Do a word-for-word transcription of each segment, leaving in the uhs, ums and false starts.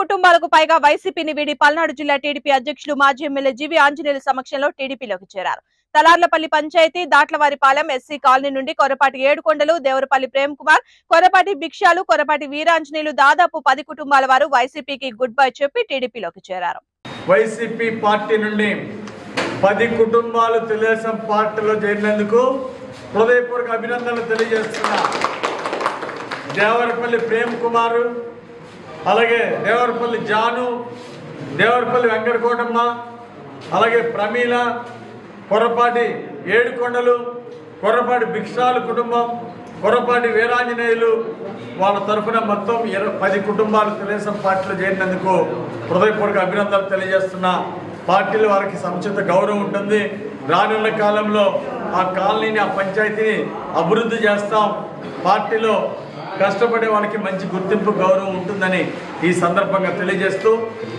కుటుంబాలకు పైగా వైసీపీని వీడి పల్నాడు జిల్లా టీడీపీ అధ్యక్షులు మాజీ ఎమ్మెల్యే జీవి ఆంజనేయుల సమక్షంలో టీడీపీలోకి చేరారు. తలార్లపల్లి పంచాయతీ దాట్లవారిపాలెం ఎస్సీ కాలనీ నుండి కొరపాటి ఏడుకొండలు, దేవరపల్లి ప్రేమ్ కుమార్, కొరపాటి భిక్షాలు, కొరపాటి వీరాంజనేయులు దాదాపు పది కుటుంబాల వారు వైసీపీకి గుడ్ బై చెప్పి టీడీపీలోకి చేరారు. వైసీపీ పార్టీ నుండి పది కుటుంబాలు తెలుగుదేశం పార్టీలో చేరినందుకు హృదయపూర్వక అభినందనలు తెలియజేస్తున్నా. దేవరపల్లి ప్రేమ్ కుమారు, అలాగే దేవరపల్లి జాను, దేవరపల్లి వెంకటకోటమ్మ, అలాగే ప్రమీల, కొరపాటి ఏడుకొండలు, కొరపాటి భిక్షాలు కుటుంబం, కొరపాటి వీరాంజనేయులు వాళ్ళ తరఫున మొత్తం ఇరవై పది కుటుంబాలు తెలుగుదేశం పార్టీలో చేరినందుకు హృదయపూర్వక అభినందనలు తెలియజేస్తున్నా. పార్టీలో వారికి సముచిత గౌరవం ఉంటుంది. రానున్న కాలంలో ఆ కాలనీని, ఆ పంచాయతీని అభివృద్ధి చేస్తాం. పార్టీలో కష్టపడే వాళ్ళకి మంచి గుర్తింపు, గౌరవం ఉంటుందని ఈ సందర్భంగా తెలియజేస్తూ,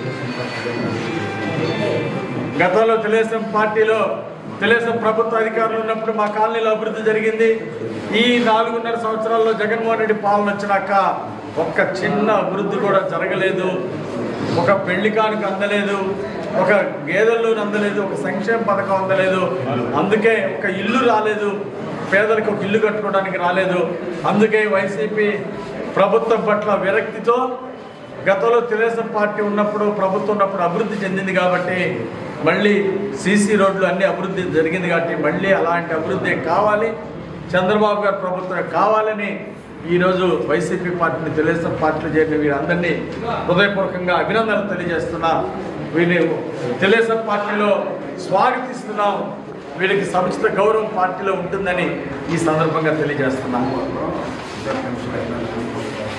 గతంలో తెలుగుదేశం పార్టీలో తెలుగుదేశం ప్రభుత్వ అధికారులు ఉన్నప్పుడు మా కాలనీలో అభివృద్ధి జరిగింది. ఈ నాలుగున్నర సంవత్సరాల్లో జగన్మోహన్ రెడ్డి పాలన వచ్చినాక ఒక్క చిన్న అభివృద్ధి కూడా జరగలేదు. ఒక పెళ్లి కానుక అందలేదు, ఒక గేదెల్లో అందలేదు, ఒక సంక్షేమ పథకం అందలేదు. అందుకే ఒక ఇల్లు రాలేదు, పేదలకు ఒక ఇల్లు కట్టుకోవడానికి రాలేదు. అందుకే వైసీపీ ప్రభుత్వం పట్ల విరక్తితో గతంలో తెలుగుదేశం పార్టీ ఉన్నప్పుడు, ప్రభుత్వం ఉన్నప్పుడు అభివృద్ధి చెందింది కాబట్టి, మళ్ళీ సీసీ రోడ్లు అన్ని అభివృద్ధి జరిగింది కాబట్టి మళ్ళీ అలాంటి అభివృద్ధి కావాలి, చంద్రబాబు గారి ప్రభుత్వం కావాలని ఈరోజు వైసీపీ పార్టీని తెలుగుదేశం పార్టీలో చేరిన వీరందరినీ హృదయపూర్వకంగా అభినందనలు తెలియజేస్తున్నా. వీరిని తెలుగుదేశం పార్టీలో స్వాగతిస్తున్నాం. వీరికి సముచిత గౌరవం పార్టీలో ఉంటుందని ఈ సందర్భంగా తెలియజేస్తున్నాము.